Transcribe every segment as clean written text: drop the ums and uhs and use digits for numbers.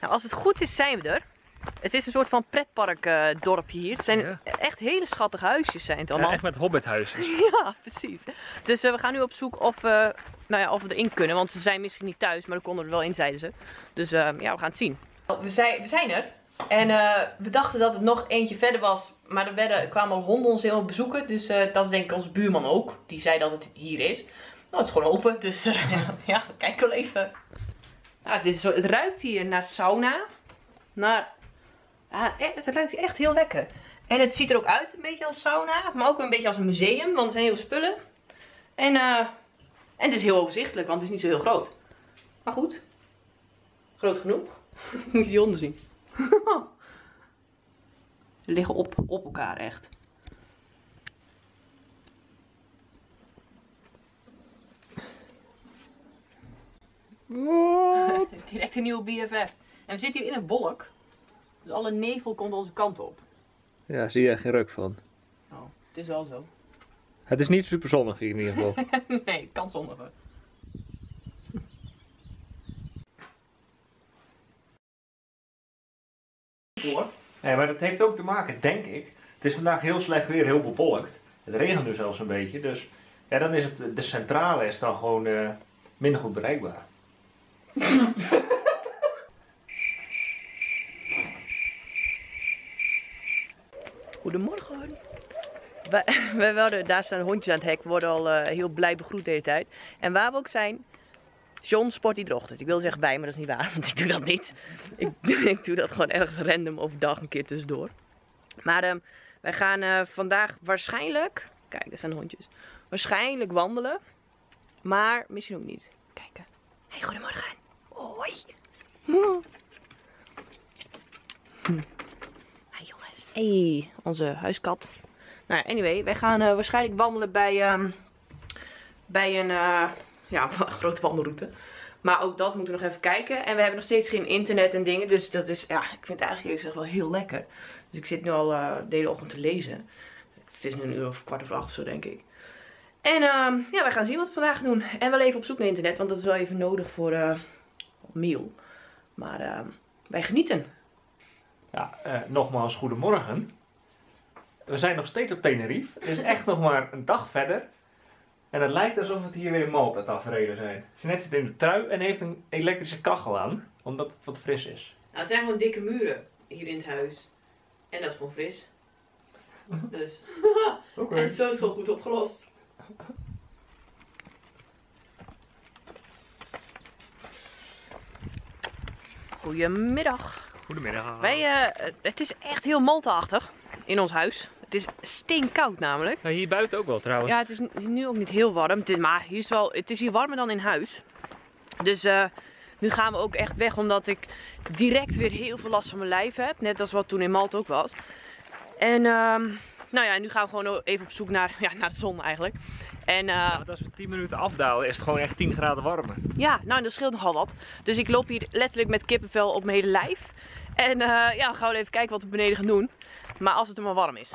Nou, als het goed is zijn we er. Het is een soort van pretpark dorpje hier. Het zijn echt hele schattige huisjes zijn het allemaal. Ja, echt met hobbithuisjes. Ja, precies. Dus we gaan nu op zoek of we erin kunnen. Want ze zijn misschien niet thuis, maar we konden er wel in, zeiden ze. Dus ja, we gaan het zien. We zijn er. En we dachten dat het nog eentje verder was. Maar er kwamen al honden ons heel bezoeken. Dus dat is denk ik onze buurman ook. Die zei dat het hier is. Nou, het is gewoon open. Dus ja, kijk wel even. Nou, het ruikt hier naar sauna. Het ruikt echt heel lekker. En het ziet er ook uit een beetje als sauna. Maar ook een beetje als een museum. Want er zijn heel veel spullen. En het is heel overzichtelijk. Want het is niet zo heel groot. Maar goed. Groot genoeg. Moet je die honden zien. Ze liggen op elkaar echt. Direct een nieuwe BFF. En we zitten hier in een wolk. Dus alle nevel komt onze kant op. Ja, zie je er geen ruk van. Oh, het is wel zo. Het is niet super zonnig hier in ieder geval. Nee, het kan zonniger. Nee, maar dat heeft ook te maken, denk ik. Het is vandaag heel slecht weer, heel bewolkt. Het regent nu zelfs een beetje, dus ja, dan is het, de centrale is dan gewoon minder goed bereikbaar. Goedemorgen. Daar staan hondjes aan het hek. We worden al heel blij begroet de hele tijd. En waar we ook zijn, John sport iedere ochtend. Ik wil zeggen bij, maar dat is niet waar, want ik doe dat niet. Ik doe dat gewoon ergens random overdag een keer tussendoor. Maar wij gaan vandaag waarschijnlijk, kijk, daar staan de hondjes, waarschijnlijk wandelen. Maar misschien ook niet. Kijken. Hey, goedemorgen. Hoi. Hi jongens. Hey, onze huiskat. Nou ja, anyway, wij gaan waarschijnlijk wandelen bij een grote wandelroute. Maar ook dat moeten we nog even kijken. En we hebben nog steeds geen internet en dingen. Dus dat is, ja, ik vind het eigenlijk eerlijk gezegd wel heel lekker. Dus ik zit nu al de hele ochtend te lezen. Het is nu een uur of 7:15 of zo, denk ik. En ja, wij gaan zien wat we vandaag doen. En wel even op zoek naar internet, want dat is wel even nodig voor mail. Maar wij genieten. Ja, nogmaals goedemorgen. We zijn nog steeds op Tenerife. Het is echt nog maar een dag verder. En het lijkt alsof het hier weer Malta tafereelen zijn. Jeanette zit in de trui en heeft een elektrische kachel aan, omdat het wat fris is. Nou, het zijn gewoon dikke muren hier in het huis. En dat is gewoon fris. Dus. Okay. En zo is het wel goed opgelost. Goedemiddag. Goedemiddag. Het is echt heel Malta-achtig in ons huis. Het is steenkoud namelijk. Nou, hier buiten ook wel trouwens. Ja, het is nu ook niet heel warm. Maar het is hier warmer dan in huis. Dus nu gaan we ook echt weg omdat ik direct weer heel veel last van mijn lijf heb. Net als wat toen in Malta ook was. En nou ja, nu gaan we gewoon even op zoek naar de zon eigenlijk. En, want als we 10 minuten afdalen is het gewoon echt 10 graden warmer. Ja, nou dat scheelt nogal wat. Dus ik loop hier letterlijk met kippenvel op mijn hele lijf. En ja, we gaan wel even kijken wat we beneden gaan doen. Maar als het er maar warm is.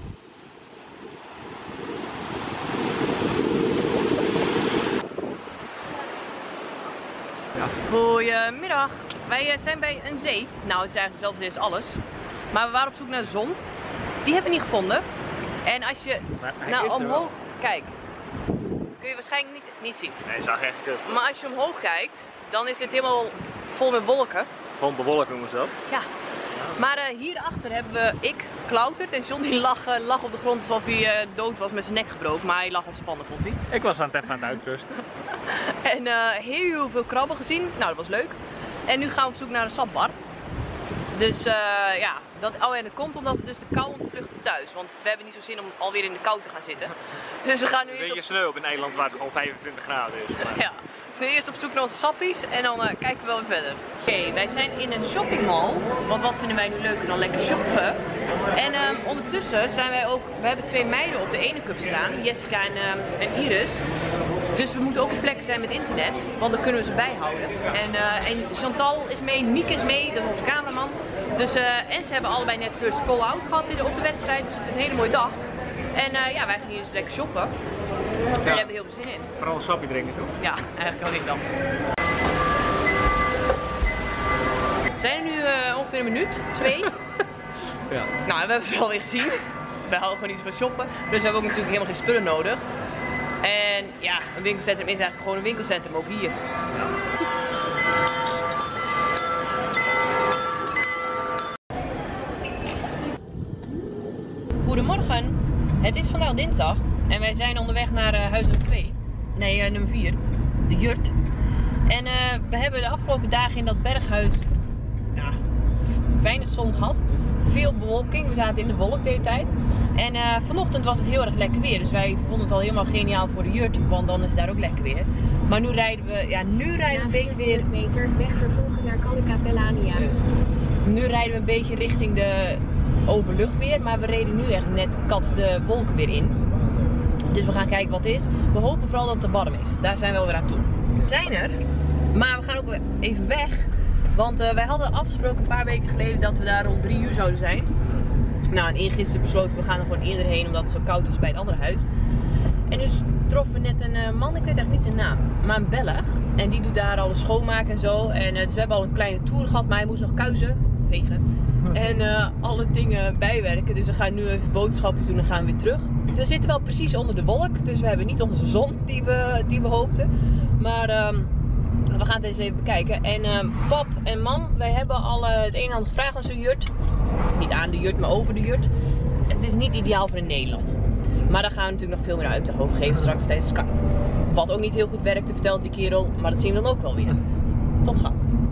Ja. Goedemiddag. Wij zijn bij een zee. Nou, het is eigenlijk hetzelfde als alles. Maar we waren op zoek naar de zon. Die hebben we niet gevonden. En als je nou omhoog kijkt, kun je waarschijnlijk niet zien. Nee, zag echt kut. Maar als je omhoog kijkt, dan is het helemaal vol met wolken. Gewoon bewolken noemen ze dat. Ja. Maar hierachter hebben ik geklauterd en John die lag op de grond alsof hij dood was met zijn nek gebroken. Maar hij lag ontspannen, vond hij. Ik was aan het uitrusten. En heel veel krabben gezien. Nou, dat was leuk. En nu gaan we op zoek naar een sandbar. Dus ja, en dat komt omdat we dus de kou ontvluchten thuis. Want we hebben niet zo zin om alweer in de kou te gaan zitten. Dus we gaan nu een eerst beetje sneeuw op een eiland waar het gewoon 25 graden is. Maar... ja. Dus nu eerst op zoek naar onze sappies en dan kijken we wel weer verder. Oké, wij zijn in een shoppingmall. Want wat vinden wij nu leuker dan lekker shoppen? En ondertussen zijn wij ook, we hebben 2 meiden op de ene cup staan, Jessica en Iris. Dus we moeten ook op plekken zijn met internet, want dan kunnen we ze bijhouden. En Chantal is mee, Niek is mee, dat is onze cameraman. Dus, en ze hebben allebei net first call-out gehad op de wedstrijd, dus het is een hele mooie dag. En ja, wij gaan hier dus lekker shoppen. En daar hebben we heel veel zin in. Vooral een sapje drinken toch? Ja, eigenlijk wel ik dan. zijn er nu ongeveer een minuut, 2. Ja. Nou, we hebben het alweer gezien. Wij houden gewoon iets van shoppen. Dus we hebben ook natuurlijk helemaal geen spullen nodig. En ja, een winkelcentrum is eigenlijk gewoon een winkelcentrum, ook hier. Goedemorgen, het is vandaag dinsdag en wij zijn onderweg naar huis nummer 2. Nee, nummer 4, de Jurt. En we hebben de afgelopen dagen in dat berghuis weinig zon gehad. Veel bewolking, we zaten in de wolk de hele tijd. En vanochtend was het heel erg lekker weer, dus wij vonden het al helemaal geniaal voor de Jurt, want dan is het daar ook lekker weer. Maar nu rijden we, een beetje weer... meter weg vervolgens naar Calica Bellania. Nu rijden we een beetje richting de open lucht weer, maar we reden nu echt net kats de wolken weer in. Dus we gaan kijken wat het is. We hopen vooral dat het te warm is, daar zijn we wel weer aan toe. We zijn er, maar we gaan ook even weg. Want wij hadden afgesproken een paar weken geleden dat we daar rond 3 uur zouden zijn. Nou, en eergisteren besloten we gaan er gewoon eerder heen omdat het zo koud was bij het andere huis. En dus troffen we net een man, ik weet eigenlijk niet zijn naam, maar een Belg. En die doet daar alles schoonmaken en zo. En dus we hebben al een kleine tour gehad, maar hij moest nog kuisen, vegen. En alle dingen bijwerken. Dus we gaan nu even boodschapjes doen en gaan we weer terug. We zitten wel precies onder de wolk, dus we hebben niet onze zon die we hoopten. Maar we gaan het eens even bekijken. En pap en mam, wij hebben al het een en ander gevraagd aan zo'n Jurt. Niet aan de Jurt, maar over de Jurt. Het is niet ideaal voor in Nederland. Maar daar gaan we natuurlijk nog veel meer uitleg over geven straks tijdens Skype. Wat ook niet heel goed werkte, vertelt die kerel. Maar dat zien we dan ook wel weer. Tot gauw.